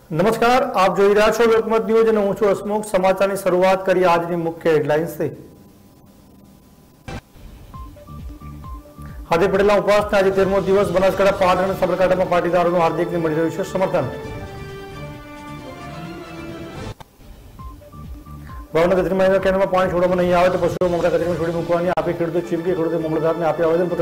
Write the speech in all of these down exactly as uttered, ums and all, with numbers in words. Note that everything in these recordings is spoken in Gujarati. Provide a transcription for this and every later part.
નમસ્કાર, આપ જોઈ રહ્યા છો લોકમત ન્યૂઝ અને હું છું હસમુખ। સમાચારની શરૂઆત કરી આજની મુખ્ય હેડલાઇન્સથી। હાર્દિક પટેલના ઉપવાસના આજે તેરમો દિવસ। બનાસકાંઠા, પાટણ અને સાબરકાંઠામાં પાટીદારોનું હાર્દિકને મળી રહ્યું છે સમર્થન। ભાવનગર કચેરીમાં કેન્દ્રમાં પાણી છોડવામાં નહીં આવે તો પશુઓ મમરા કચેરીમાં છોડી મૂકવાની આપી ખેડૂતો ચીમકી। ખેડૂતે મામલતદારને આપ્યા આવેદનપત્ર।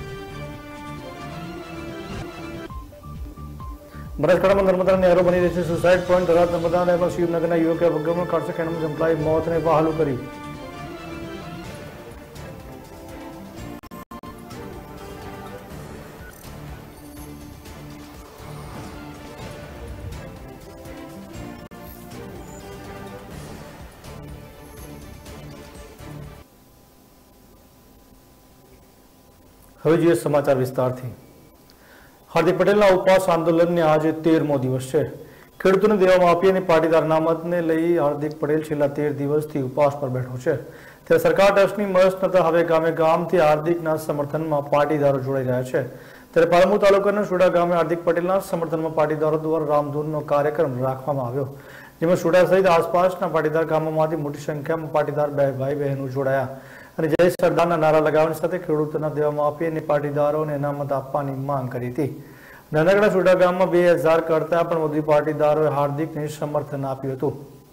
બનાસકાંઠામાં નર્મદા નહેરો બની રહી છે સુસાઇડ પોઈન્ટ। થરાદ નર્મદા નહેરમાં શિવનગરના યુવકે અવગમન કાઢશે કેન્દ્રમાં ઝંપલાઈ મોતને બહાલું કરી। હવે જોઈએ સમાચાર વિસ્તારથી। हार्दिक पटेल उपवास आंदोलन ने आज तेरमो दिवस है। खेडूतों देवा माफी और पाटीदार अनामत ने लई हार्दिक पटेल छेल्ला तेर दिवस थी उपवास पर बैठो है। त्यारे सरकार ट्रस्टनी मस्त नता हवे गामे गामथी हार्दिकना समर्थનમાં પાટીદારો જોડાઈ રહ્યા છે। ત્યારે પાલનપુર તાલુકાના સુડા ગામે હાર્दिक પટેલના સમર્થનમાં પાટીદારો દ્વારા રામધૂનનો કાર્યક્રમ રાખવામાં આવ્યો, જેમાં સુડા સહિત આસપાસના પાટીદાર ગામોમાંથી મોટી સંખ્યામાં પાટીદાર ભાઈ બહેનો જોડાયા અને જય સરદારના નારા લગાવવાની સાથે ખેડૂતોના દેવા માફી અને પાટીદારોને અનામત આપવાની માંગ કરી હતી। નાનકડા સુડા ગામમાં બે હજાર કરતા પણ વધુ પાટીદારોએ હાર્દિકને સમર્થન આપ્યું હતું।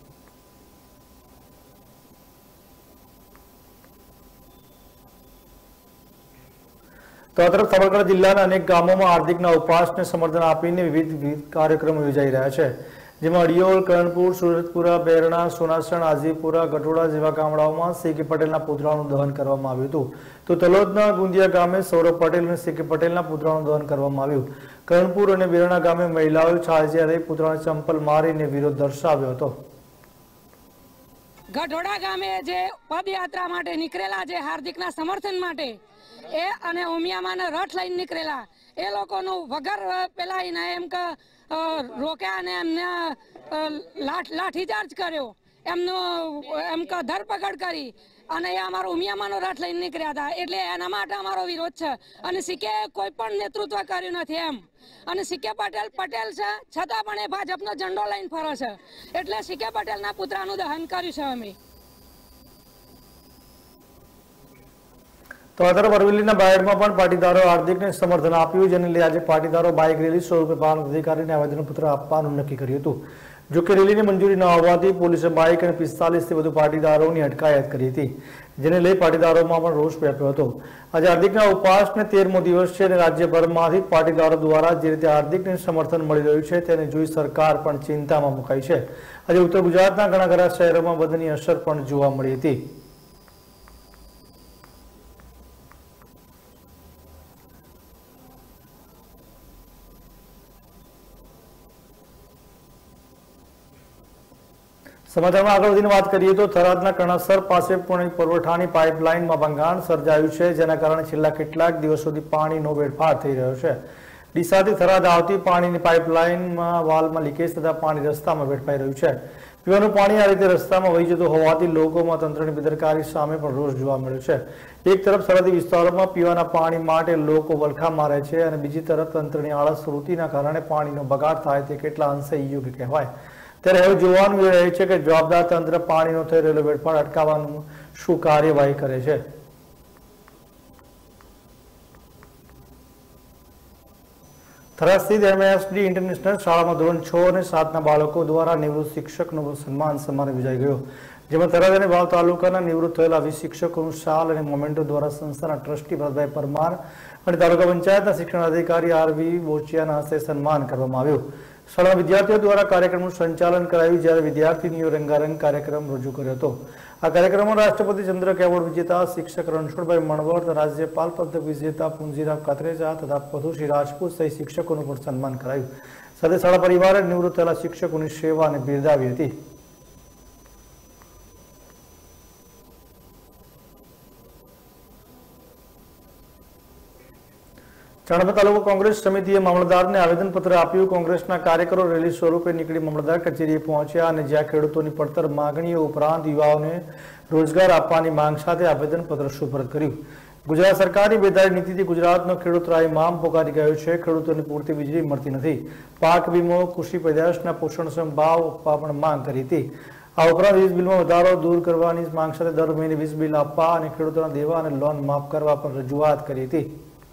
તો આ તરફ સાબરકાંઠા જિલ્લાના અનેક ગામોમાં હાર્દિકના ઉપવાસને સમર્થન આપીને વિવિધ વિવિધ કાર્યક્રમો યોજાઈ રહ્યા છે, જેમાં અડિયોલ, કરણપુર, સુરતપુરા, બેરણા, સોનાસણ, આજીપુરા, ગઢોડા જેવા ગામડાઓમાં સીકે પટેલના પુતળાનું દહન કરવામાં આવ્યું હતું। તો તલોદના ગુંદિયા ગામે સૌરભ પટેલ અને સીકે પટેલના પુતળાનું દહન કરવામાં આવ્યું। કરણપુર અને બેરણા ગામે મહિલાઓએ છાજિયા લઈ પુતળાને ચંપલ મારીને વિરોધ દર્શાવ્યો હતો। ગઢોડા ગામે જે પદયાત્રા માટે નીકળેલા જે હાર્દિકના સમર્થન માટે એ અને ઉમિયામાને રથ લઈને નીકળેલા એ લોકોનું વગર પેલા એમ કે રોક્યા અને એમને લાઠીચાર્જ કર્યો, એમનો એમ કે ધરપકડ કરી અને એ અમારો ઉમિયામાનો રથ લઈને નીકળ્યા હતા। એટલે એના માટે અમારો વિરોધ છે અને સીકે કોઈ પણ નેતૃત્વ કર્યું નથી એમ। અને સીકે પટેલ પટેલ છે છતાં પણ એ ભાજપનો ઝંડો લઈને ફરે છે, એટલે સીકે પટેલના પુતળાનું દહન કર્યું છે અમે। તો આ તરફ અરવલ્લીના બાયડમાં પણ પાટીદારો હાર્દિકને સમર્થન આપ્યું, જેને લઈ આજે પાટીદારો બાઇક રેલી સ્વરૂપે પાલન અધિકારીને આવેદનપત્ર આપવાનું નક્કી કર્યું હતું। જોકે રેલીની મંજૂરી ન હોવાથી પોલીસે બાઇક અને પિસ્તાલીસ થી વધુ પાટીદારોની અટકાયત કરી હતી, જેને લઈ પાટીદારોમાં પણ રોષ વ્યાપ્યો હતો। આજે હાર્દિકના ઉપવાસને તેરમો દિવસ છે અને રાજ્યભરમાંથી પાટીદારો દ્વારા જે રીતે હાર્દિકને સમર્થન મળી રહ્યું છે તેને જોઈ સરકાર પણ ચિંતામાં મુકાઈ છે। આજે ઉત્તર ગુજરાતના ઘણા ઘણા શહેરોમાં બંધની અસર પણ જોવા મળી હતી। સમાચારમાં આગળ વધીને વાત કરીએ તો થરાદના કણાસર પાસે પાણી પુરવઠાની પાઇપલાઇનમાં ભંગાણ સર્જાયું છે, જેના કારણે છેલ્લા કેટલાક દિવસોથી પાણીનો વેડફાટ થઈ રહ્યો છે। ડીસાથી થરાદ આવતી પાણીની પાઇપલાઇનમાં વાલમાં લીકેજ થતા પાણી રસ્તામાં વેડફાઈ રહ્યું છે। પીવાનું પાણી આ રીતે રસ્તામાં વહી જતું હોવાથી લોકોમાં તંત્રની બેદરકારી સામે પણ રોષ જોવા મળ્યો છે। એક તરફ સરહદી વિસ્તારોમાં પીવાના પાણી માટે લોકો વલખા મારે છે અને બીજી તરફ તંત્રની આળસ વૃત્તિના કારણે પાણીનો બગાડ થાય તે કેટલા અંશે યોગ્ય કહેવાય। ત્યારે હવે જોવાનું એ રહે છે કે જવાબદાર તંત્ર પાણીનો થઈ રહેલો વેડફાટ અટકાવવાનું શું કાર્યવાહી કરે છે। થરાદ સ્થિત એમએસડી ઇન્ટરનેશનલ શાળામાં ધોરણ છ અને સાતના બાળકો દ્વારા નિવૃત્ત શિક્ષકનો સન્માન સમારોહ યોજાઈ ગયો, જેમાં થરાદ અને વાવ તાલુકાના નિવૃત્ત થયેલા વીસ શિક્ષકોનું શાલ અને મોમેન્ટો દ્વારા સંસ્થાના ટ્રસ્ટી ભરતભાઈ પરમાર અને તાલુકા પંચાયતના શિક્ષણ અધિકારી આરવી બોચિયાના હસ્તે સન્માન કરવામાં આવ્યું। શાળાના વિદ્યાર્થીઓ દ્વારા કાર્યક્રમનું સંચાલન કરાયું, જ્યારે વિદ્યાર્થીનીઓ રંગારંગ કાર્યક્રમ રજૂ કર્યો હતો। આ કાર્યક્રમમાં રાષ્ટ્રપતિ ચંદ્રક એવોર્ડ વિજેતા શિક્ષક રણછોડભાઈ મણવર, રાજ્યપાલ પદક વિજેતા પુંજીરાવ કાત્રેજા તથા પધુશ્રી રાજપૂત સહિત શિક્ષકોનું પણ સન્માન કરાયું। સાથે શાળા પરિવારે નિવૃત્ત થયેલા શિક્ષકોની સેવાને બિરદાવી હતી। ચાણસ્મા તાલુકા કોંગ્રેસ સમિતિએ મામલતદારને આવેદનપત્ર આપ્યું। કોંગ્રેસના કાર્યકરો રેલી સ્વરૂપે નીકળી મામલતદાર કચેરીએ પહોંચ્યા અને જ્યાં ખેડૂતોની પડતર માંગણીઓ ઉપરાંત યુવાઓને રોજગાર આપવાની માંગ સાથે આવેદનપત્ર સુપરત કર્યું। ગુજરાત સરકારની બેદારી નીતિથી ગુજરાતનો ખેડૂત રાયમામ પોકારી ગયો છે। ખેડૂતોને પૂરતી વીજળી મળતી નથી। પાક વીમો, કૃષિ પેદાશના પોષણક્ષમ ભાવ આપવા પણ માંગ કરી હતી। આ ઉપરાંત વીજ બિલમાં વધારો દૂર કરવાની માંગ સાથે દર મહિને વીજ બિલ આપવા અને ખેડૂતોના દેવા અને લોન માફ કરવા પણ રજૂઆત કરી હતી।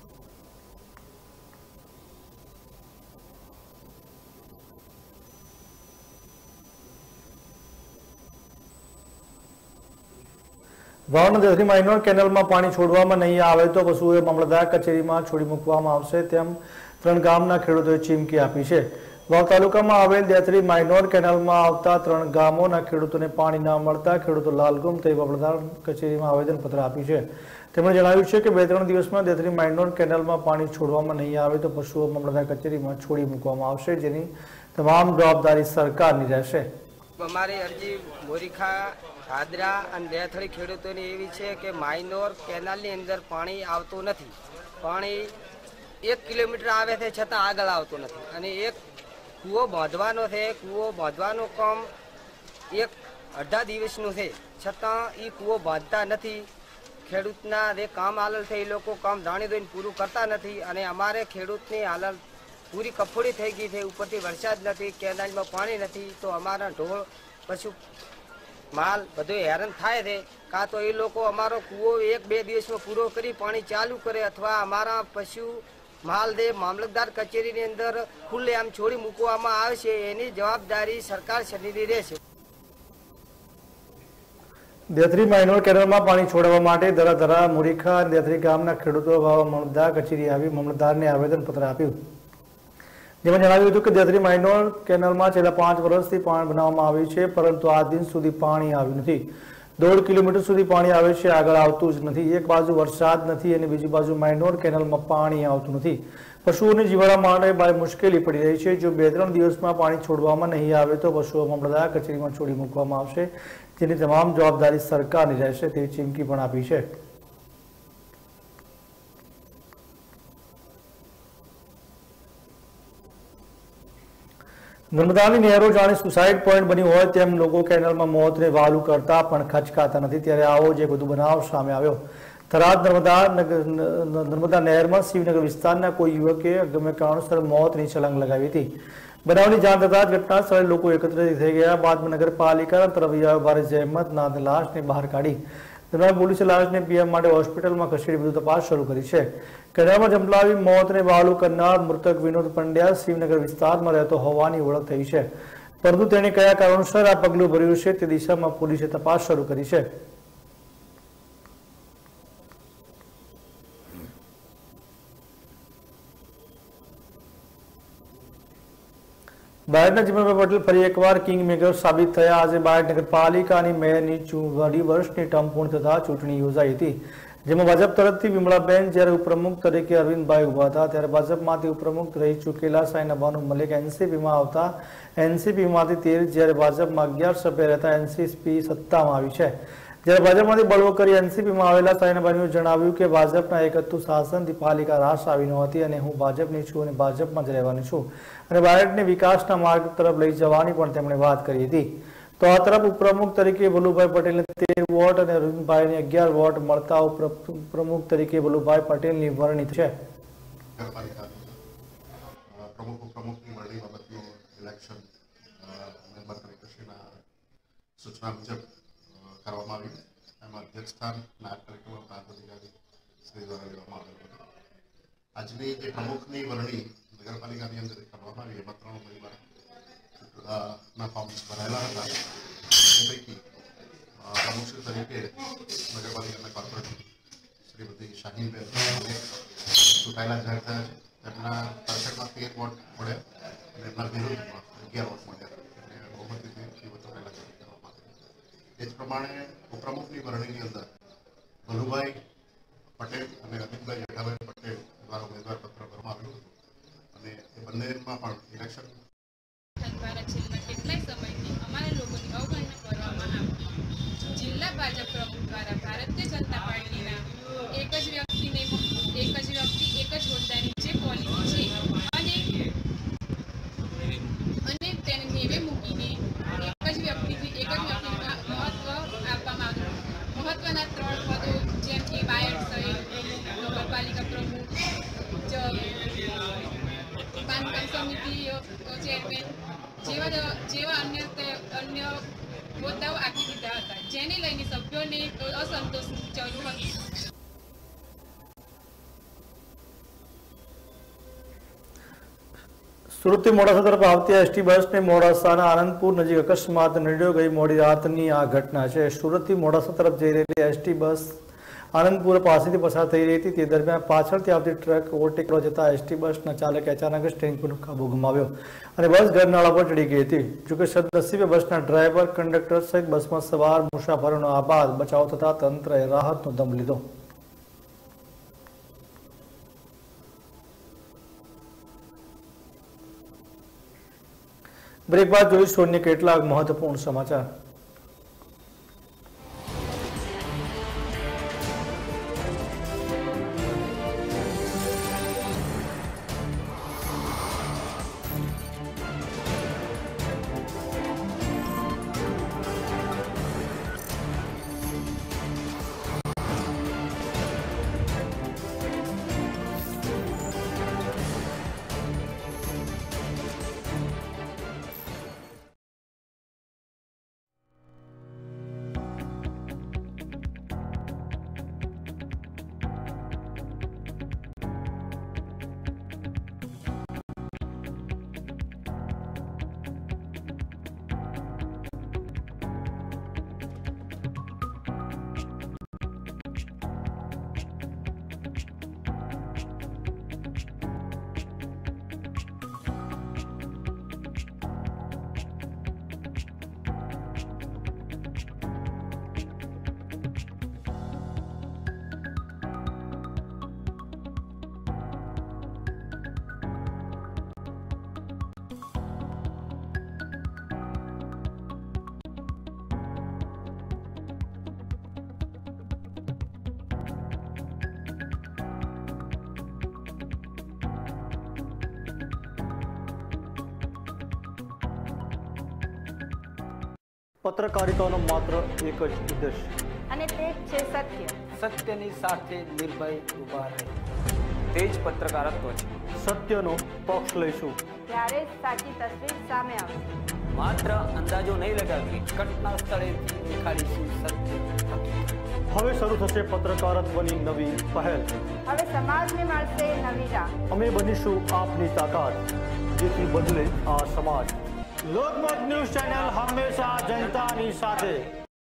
વાવના દેથરી માઇનોર કેનાલમાં પાણી છોડવામાં નહીં આવે તો પશુઓએ મામલતદાર કચેરીમાં છોડી મૂકવામાં આવશે તેમ ત્રણ ગામના ખેડૂતોએ ચીમકી આપી છે। વાવ તાલુકામાં આવેલ દેથરી માઇનોર કેનાલમાં આવતા ત્રણ ગામોના ખેડૂતોને પાણી ન મળતા ખેડૂતો લાલગુમ થઈ મામલતદાર કચેરીમાં આવેદનપત્ર આપ્યું છે। તેમણે જણાવ્યું છે કે બે ત્રણ દિવસમાં દેથરી માઇનોર કેનાલમાં પાણી છોડવામાં નહીં આવે તો પશુઓ મામલતદાર કચેરીમાં છોડી મૂકવામાં આવશે, જેની તમામ જવાબદારી સરકારની રહેશે। અમારી અરજી બોરીખા, હાદરા અને દેથળી ખેડૂતોની એવી છે કે માઇનોર કેનાલની અંદર પાણી આવતું નથી। પાણી એક કિલોમીટર આવે છે છતાં આગળ આવતું નથી અને એક કૂવો બાંધવાનો છે। કૂવો બાંધવાનું કામ એક અડધા દિવસનું છે છતાં એ કૂવો બાંધતા નથી। ખેડૂતના જે કામ હાલત છે એ લોકો કામ જાણી દઈને પૂરું કરતા નથી અને અમારે ખેડૂતની હાલત પૂરી કફોડી થઈ ગઈ છે। ઉપરથી વરસાદ નથી, કેનાલમાં પાણી નથી તો અમારા ઢોળ પશુ માલ બધું હેરાન થાય છે। કાં તો એ લોકો અમારો કૂવો એક બે દિવસમાં પૂરો કરી પાણી ચાલુ કરે અથવા અમારા પશુ માલ દે મામલતદાર કચેરીની અંદર ખુલ્લે આમ છોડી મૂકવામાં આવશે, એની જવાબદારી સરકાર શ્રીની રહેશે। દેથરી માઇનોર કેનાલમાં પાણી છોડવા માટે ધરાધરા, મોરીખા અને દેથરી ગામના ખેડૂતો મામલતદાર કચેરી આવી મામલતદારને આવેદનપત્ર આપ્યું, જેમાં જણાવ્યું હતું કે દેથરી માઇનોર કેનાલમાં છેલ્લા પાંચ વર્ષથી પાણી બનાવવામાં આવ્યું છે, પરંતુ આ દિન સુધી પાણી આવ્યું નથી। દોઢ કિલોમીટર સુધી પાણી આવે છે, આગળ આવતું જ નથી। એક બાજુ વરસાદ નથી અને બીજી બાજુ માઇનોર કેનાલમાં પાણી આવતું નથી। પશુઓને જીવાડવા માટે ભારે મુશ્કેલી પડી રહી છે। જો બે ત્રણ દિવસમાં પાણી છોડવામાં નહીં આવે તો પશુઓ મામલતદાર કચેરીમાં છોડી મૂકવામાં આવશે, જેની તમામ જવાબદારી સરકારની રહેશે તેવી ચીમકી પણ આપી છે। નર્મદાની નહેરો જાણે સુસાઇડ પોઈન્ટ બની હોય તેમ લોકો કેનાલમાં મોતને વહાલું કરતા પણ ખચકાતા નથી। ત્યારે આવો જ એક વધુ બનાવ સામે આવ્યો। થરાદ નર્મદા નર્મદા નહેરમાં શિવનગર વિસ્તારના કોઈ યુવકે ગમે કારણોસર મોતની છલાંગ લગાવી હતી। બનાવની જાણ થતાં જ ઘટના સ્થળે લોકો એકત્રિત થઈ ગયા। બાદમાં નગરપાલિકા તરફથી ભારે જહેમત નાદ લાશને બહાર કાઢી। દરમિયાન પોલીસે લાશને પીએમ માટે હોસ્પિટલમાં ખસેડી વધુ તપાસ શરૂ કરી છે। કેનાલમાં જંપલાવી મોતને વહાલું કરનાર મૃતક વિનોદ પંડ્યા શિવનગર વિસ્તારમાં રહેતો હોવાની ઓળખ થઈ છે, પરંતુ તેણે કયા કારણોસર આ પગલું ભર્યું છે તે દિશામાં પોલીસે તપાસ શરૂ કરી છે। બાયડના જીવનભાઈ પટેલ ફરી એકવાર કિંગ મેકર સાબિત થયા। આજે બાયડ નગરપાલિકાની મેયરની અઢી વર્ષની ટર્મ પૂર્ણ થતા ચૂંટણી યોજાઈ હતી, જેમાં ભાજપ તરફથી વિમળાબેન જ્યારે ઉપપ્રમુખ તરીકે અરવિંદભાઈ ઉભા હતા, ત્યારે ભાજપમાંથી ઉપપ્રમુખ રહી ચૂકેલા સાયના બાનુ મલિક એનસીપીમાં આવતા એનસીપીમાંથી તેર, જ્યારે ભાજપમાં અગિયાર સભ્ય રહેતા એનસીપી સત્તામાં આવી છે। જ્યારે ભાજપમાંથી બળવો કરી એનસીપીમાં આવેલા સાયના બાનુએ જણાવ્યું કે ભાજપના એકતું શાસનથી પાલિકા રાસ આવી નહોતી અને હું ભાજપની છું અને ભાજપમાં જ રહેવાની છું અને બાયડને વિકાસના માર્ગ તરફ લઈ જવાની પણ તેમણે વાત કરી હતી। તો આ તરફ ઉપપ્રમુખ તરીકે ભલુભાઈ પટેલને તેર વોટ અને અરવિંદભાઈને અગિયાર વોટ મળતા ઉપપ્રમુખ તરીકે ભલુભાઈ પટેલની વરણી છે। પ્રમુખ ઉપપ્રમુખની વરણી બાબતનું ઇલેક્શન મેમ્બર કલેક્ટરશ્રીના સૂચના મુજબ કરવામાં આવ્યું। એમાં અધ્યક્ષસ્થાન નાયબ કલેક્ટર પ્રાંત અધિકારી શ્રી દ્વારા લેવામાં આવેલું હતું। આજની જે પ્રમુખની વરણી નગરપાલિકાની અંદર કરવામાં આવી એમાં ત્રણ ઉમેદવાર ના ફોર્મ્સ ભરાયેલા હતા। એ પૈકી પ્રમુખશ્રી તરીકે નગરપાલિકાના કોર્પોરેટર શ્રીમતી શાહીનબેન ચૂંટાયેલા જાહેર થયા છે। તેમના તરફેણમાં તેર વોટ મળ્યા અને એમના વિરુદ્ધમાં અગિયાર વોટ મળ્યા અને બહુમતીથી ચૂંટાયેલા જાહેર કરવામાં આવ્યા। એ જ પ્રમાણે ઉપપ્રમુખની વરણીની અંદર ભલુભાઈ પટેલ અને અરવિંદભાઈ જેઠાભાઈ પટેલ દ્વારા ઉમેદવાર પત્ર ભરવામાં આવ્યું હતું અને એ બંનેમાં પણ ઇલેક્શન દ્વારા છેલ્લા કેટલાય સમયથી અમારા લોકોની અવગણના કરવામાં આવી। જિલ્લા ભાજપ પ્રમુખ દ્વારા ભારતીય જનતા પાર્ટીના એક જ વ્યક્તિને એક જ વ્યક્તિ એક જ હોદ્દાની જે પોલિસી છે અને અને તેને નેવે મૂકીને એક જ વ્યક્તિથી એક જ વ્યક્તિને મહત્વ આપવામાં આવ્યું। મહત્વના ત્રણ પદો જેમ કે બાયડ સહિત સભ્યો ચેરમેન જેવા જેવા અન્ય અન્ય હોદ્દાઓ આપી દીધા હતા, જેને લઈને સભ્યોને અસંતોષ જરૂર હતી. સુરતથી મોડાસા તરફ આવતી એસટી બસને મોડાસાના આનંદપુર નજીક અકસ્માત નડ્યો. ગઈ મોડી રાતની આ ઘટના છે. સુરતથી મોડાસા તરફ જઈ રહેલી એસટી બસ આનંદપુર પાસેથી પસાર થઈ રહી હતી. તે દરમિયાન પાછળથી આવતી ટ્રક ઓવરટેક કરવા જતા એસટી બસના ચાલકે અચાનક સ્ટીયરિંગ પર કાબુ ગુમાવ્યો અને બસ ગરનાળા પર ચડી ગઈ હતી. જોકે સદનસીબે બસના ડ્રાઈવર, કંડક્ટર સહિત બસમાં સવાર મુસાફરોનો આબાદ બચાવ થતા તંત્રએ રાહતનો દમ લીધો. બ્રેક બાદ જોઈશું અન્ય કેટલાક મહત્વપૂર્ણ સમાચાર. પત્રકારિતાનો માત્ર એક જ ઉદ્દેશ અને તે છે સત્ય. સત્યની સાથે નિર્ભય ઉભા રહે, તે જ પત્રકારત્વ છે. સત્યનો પક્ષ લઈશું ત્યારે જ સાચી તસવીર સામે આવશે. માત્ર અંદાજો નહીં લગાવી, ઘટના સ્થળેથી દેખાડીશું સત્ય. હવે શરૂ થશે પત્રકારત્વની નવી પહેલ. હવે સમાજને મળશે નવી રાહ. અમે બનીશું આપની તાકાત, જેથી બદલે આ સમાજ. લોકમત ન્યૂઝ ચેનલ હંમેશા જનતાની સાથે.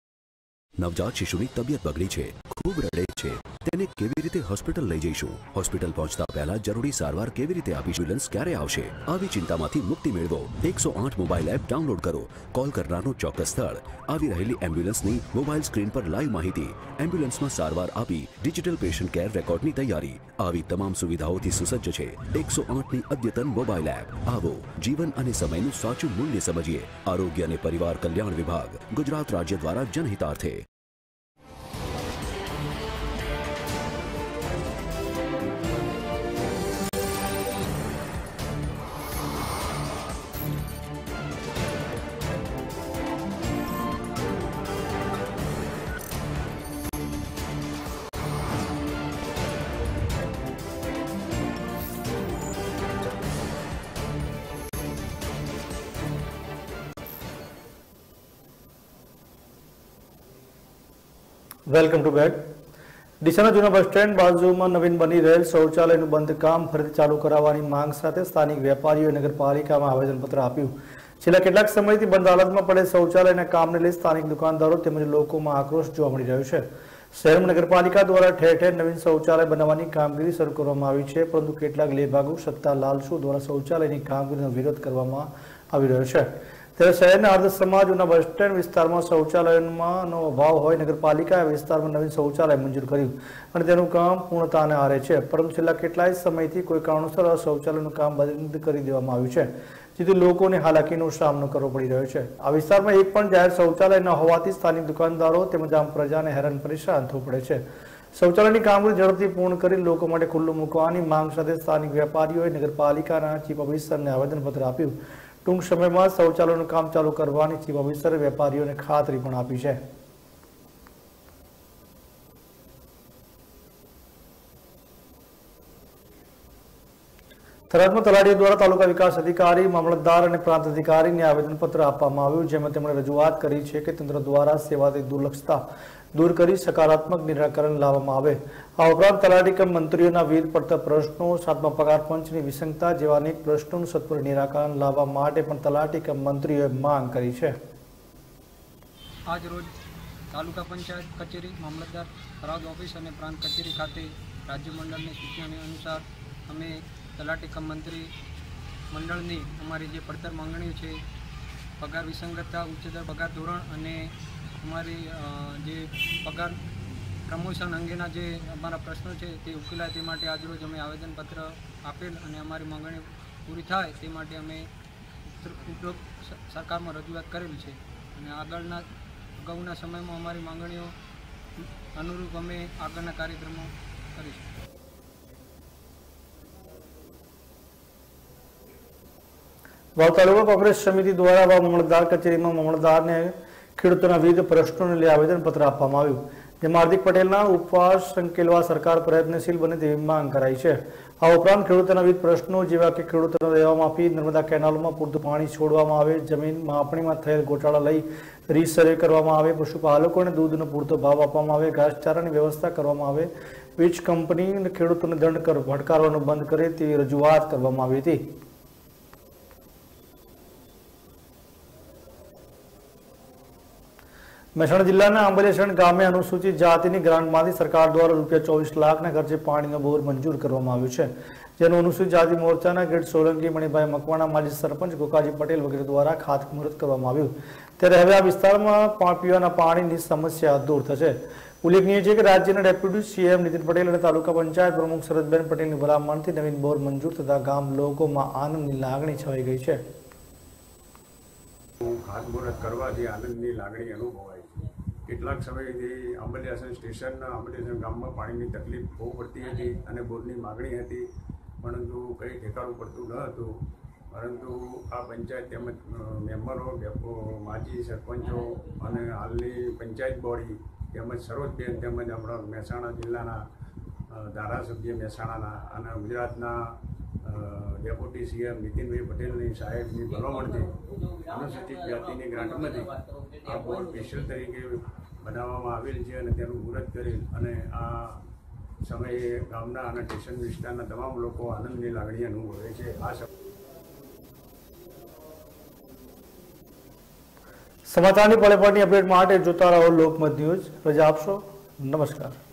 નવજાત શિશુની તબિયત બગડી છે, ખૂબ રડે છે, તેને કેવી રીતે હોસ્પિટલ લઈ જઈશું? હોસ્પિટલ પહોંચતા પહેલા જરૂરી સારવાર કેવી રીતે આપીશું? એમ્બ્યુલન્સ ક્યારે આવશે? આવી ચિંતામાંથી મુક્તિ મેળવો. એકસો આઠ મોબાઈલ એપ ડાઉનલોડ કરો. કોલ કરનારનું ચોક્કસ સ્થળ, આવી રહેલી એમ્બ્યુલન્સની મોબાઈલ સ્ક્રીન પર લાઈવ માહિતી, એમ્બ્યુલન્સમાં સારવાર આપી ડિજિટલ પેશન્ટ કેર રેકોર્ડની તૈયારી. આવી તમામ સુવિધાઓથી સુસજ્જ છે એકસો આઠની અદ્યતન મોબાઈલ એપ. આવો જીવન અને સમયનું સાચું મૂલ્ય સમજીએ. આરોગ્ય અને પરિવાર કલ્યાણ વિભાગ, ગુજરાત રાજ્ય દ્વારા જનહિતાર્થે. Welcome to back. ડીસાના જૂના બસ સ્ટેન્ડ બાજુમાં નવીન બની રહેલ શૌચાલયનું બંધ કામ ફરીથી ચાલુ કરાવવાની માંગ સાથે સ્થાનિક વેપારીઓએ નગરપાલિકામાં આવેદનપત્ર આપ્યું. છેલ્લા કેટલાક સમયથી બંધ હાલતમાં પડેલ શૌચાલયના કામને લઈ સ્થાનિક દુકાનદારો તેમજ લોકોમાં આક્રોશ જોવા મળી રહ્યો છે. શહેરમાં નગરપાલિકા દ્વારા ઠેર ઠેર નવીન શૌચાલય બનાવવાની કામગીરી શરૂ કરવામાં આવી છે, પરંતુ કેટલાક લેભાગુ સત્તા લાલચુ દ્વારા શૌચાલયની કામગીરીનો વિરોધ કરવામાં આવી રહ્યો છે. ત્યારે શહેરના અર્ધ સમાજના બસ સ્ટેન્ડ વિસ્તારમાં શૌચાલયનો અભાવ હોય નગરપાલિકાએ વિસ્તારમાં નવીન શૌચાલય મંજૂર કર્યું અને તેનું કામ પૂર્ણતાને આરે છે, પરંતુ છેલ્લા કેટલાય સમયથી કોઈ કારણોસર આ શૌચાલયનું કામ બંધ કરી દેવામાં આવ્યું છે, જેથી લોકોને હાલાકીનો સામનો કરવો પડી રહ્યો છે. આ વિસ્તારમાં એક પણ જાહેર શૌચાલય ન હોવાથી સ્થાનિક દુકાનદારો તેમજ આમ પ્રજાને હેરાન પરેશાન થવું પડે છે. શૌચાલયની કામગીરી ઝડપથી પૂર્ણ કરી લોકો માટે ખુલ્લું મૂકવાની માંગ સાથે સ્થાનિક વેપારીઓએ નગરપાલિકાના ચીફ ઓફિસરને આવેદનપત્ર આપ્યું. ટૂંક સમયમાં શૌચાલયનું કામ ચાલુ કરવાની ચીફ ઓફિસરે વેપારીઓને ખાતરી પણ આપી છે. થરાદમાં તલાટી દ્વારા તાલુકા વિકાસ અધિકારી, મામલતદાર અને પ્રાંત અધિકારીને આવેદનપત્ર આપવામાં આવ્યું, જેમાં તેમણે રજૂઆત કરી છે કે તંત્ર દ્વારા સેવાથી દુર્લક્ષતા દૂર કરી સકારાત્મક નિરાકરણ લાવવામાં આવે। આ ઉપરાંત તલાટી કમ મંત્રીઓના વિવિધ પડતર પ્રશ્નો, સાતમા પગાર પંચની વિસંગતા જેવા અનેક પ્રશ્નોનું સત્વર નિરાકરણ લાવવા માટે પણ તલાટી કમ મંત્રીઓએ માંગ કરી છે। આજ રોજ તાલુકા પંચાયત કચેરી, મામલતદાર થરાદ ઓફિસ અને પ્રાંત કચેરી ખાતે રાજ્ય મંડળની સૂચનાને અનુસાર અમે તલાટી કમ મંત્રી મંડળની અમારી જે પડતર માંગણીઓ છે, પગાર વિસંગતતા, ઉચ્ચતર પગાર ધોરણ અને અમારી જે પગાર પ્રમોશન અંગેના જે અમારા પ્રશ્નો છે તે ઉકેલાય તે માટે આજરોજ અમે આવેદનપત્ર આપેલ અને અમારી માંગણી પૂરી થાય તે માટે અમે ઉપરોક્ત સરકારમાં રજૂઆત કરેલી છે અને આગળના અગાઉના સમયમાં અમારી માંગણીઓ અનુરૂપ અમે આગળના કાર્યક્રમો કરીશું। વાવ તાલુકા કોંગ્રેસ સમિતિ દ્વારા વાવ મામલતદાર કચેરીમાં મામલતદારને ખેડૂતોના વિવિધ પ્રશ્નોને લઈ આવેદનપત્ર આપવામાં આવ્યું, જેમાં હાર્દિક પટેલના ઉપવાસ સંકેલવા સરકાર પ્રયત્નશીલ બને તેવી માંગ કરાઈ છે। આ ઉપરાંત ખેડૂતોના વિવિધ પ્રશ્નો જેવા કે ખેડૂતોને દેવા માફી, નર્મદા કેનાલોમાં પૂરતું પાણી છોડવામાં આવે, જમીન માપણીમાં થયેલ ગોટાળા લઈ રીસર્વે કરવામાં આવે, પશુપાલકોને દૂધનો પૂરતો ભાવ આપવામાં આવે, ઘાસચારાની વ્યવસ્થા કરવામાં આવે, વીજ કંપની ખેડૂતોને દંડ કર ફટકારવાનું બંધ કરે તેવી રજૂઆત કરવામાં આવી હતી। મહેસાણા જિલ્લાના આંબલેસણ ગામે અનુસૂચિત જાતિની ગ્રાન્ટમાંથી સરકાર દ્વારા રૂપિયા ચોવીસ લાખના ખર્ચે પાણીનો બોર મંજૂર કરવામાં આવ્યો છે, જેનું અનુસૂચિત જાતિ મોરચાના ગેટ સોલંકી, મણિભાઈ મકવાણા, માજી સરપંચ ગોકાજી પટેલ વગેરે દ્વારા ખાતમુહૂર્ત કરવામાં આવ્યું। ત્યારે હવે આ વિસ્તારમાં પીવાના પાણીની સમસ્યા દૂર થશે। ઉલ્લેખનીય છે કે રાજ્યના ડેપ્યુટી સીએમ નીતિન પટેલ અને તાલુકા પંચાયત પ્રમુખ શરદબેન પટેલની ભલામણથી નવીન બોર મંજૂર થતા ગામ લોકોમાં આનંદની લાગણી છવાઈ ગઈ છે। ખાતમુહૂર્ત કરવાથી આનંદની લાગણી અનુભવાય છે। કેટલાક સમયથી આંબલિયાસણ સ્ટેશન આંબલિયાસણ ગામમાં પાણીની તકલીફ બહુ પડતી હતી અને બોરની માગણી હતી, પરંતુ કંઈ ઠેકાણું પડતું ન હતું। પરંતુ આ પંચાયત તેમજ મેમ્બરો, માજી સરપંચો અને હાલની પંચાયત બોડી તેમજ સરોજબેન તેમજ આપણા મહેસાણા જિલ્લાના ધારાસભ્ય મહેસાણાના અને ગુજરાતના ડેપ્યુટી સીએમ નીતિનભાઈ પટેલની સાહેબની ભલામણથી અનુસૂચિત જાતિની ગ્રાન્ટમાંથી આ બોર્ડ સ્પેશિયલ તરીકે બનાવવામાં આવેલ છે અને તેનું મુહૂર્ત કરેલ અને આ સમયે ગામના અને સ્ટેશન વિસ્તારના તમામ લોકો આનંદની લાગણી અનુભવે છે। આ સમાચારની પળે પળની અપડેટ માટે જોતા રહો લોકમત ન્યૂઝ। રજા આપશો, નમસ્કાર।